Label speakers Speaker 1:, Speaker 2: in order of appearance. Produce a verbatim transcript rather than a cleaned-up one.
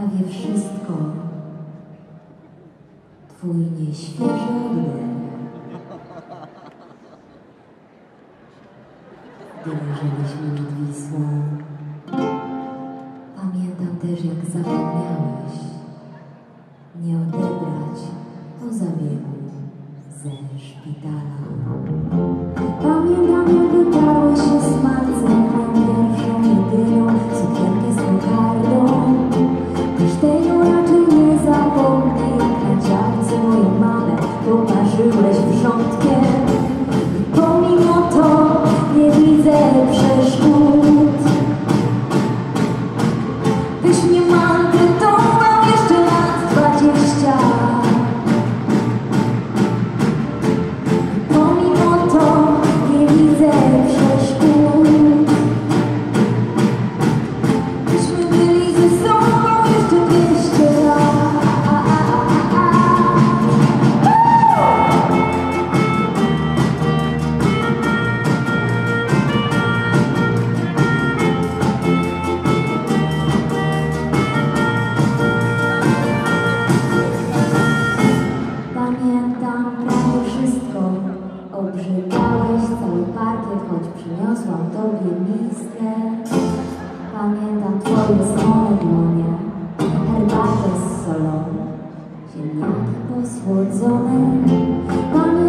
Speaker 1: prawie wszystko. Twój nieświeży oddech. Gdy leżeliśmy nad Wisłą. Pamiętam też, jak zapomniałeś nie odebrać po zabiegu ze szpitala. Pamiętam, jak wytarłeś się z malcem na pierwszą, jedyną sukienkę z kokardą. Też tego raczej nie zapomnę, jak na działce moją mamę poparzyłeś wrzątkiem. Pomimo to nie widzę przeszkód. Byś mnie maltretował jeszcze lat dwadzieścia. Pomimo to nie widzę przeszkód. Byśmy byli ze sobą jeszcze dwieście lat. Pamiętam prawie wszystko. Obrzydałeś cały parkiet, choć przyniosłam tobie miskę. Pamiętam twoje słone dłonie, herbatę z solą, ziemniaki posłodzone. Pamiętam